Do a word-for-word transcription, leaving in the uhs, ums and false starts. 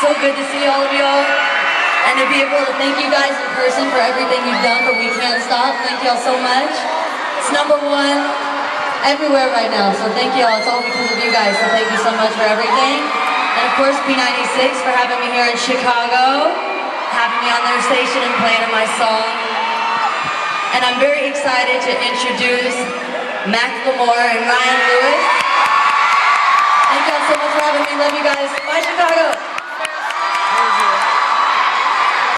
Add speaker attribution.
Speaker 1: so good to see all of y'all. And to be able to thank you guys in person for everything you've done for We Can't Stop. Thank y'all so much. It's number one everywhere right now, so thank y'all. It's all because of you guys, so thank you so much for everything. And of course, P ninety-six for having me here in Chicago, having me on their station and playing my song. And I'm very excited to introduce Macklemore and Ryan Lewis. Thank y'all so much for having me. Love you guys. Bye, Chicago.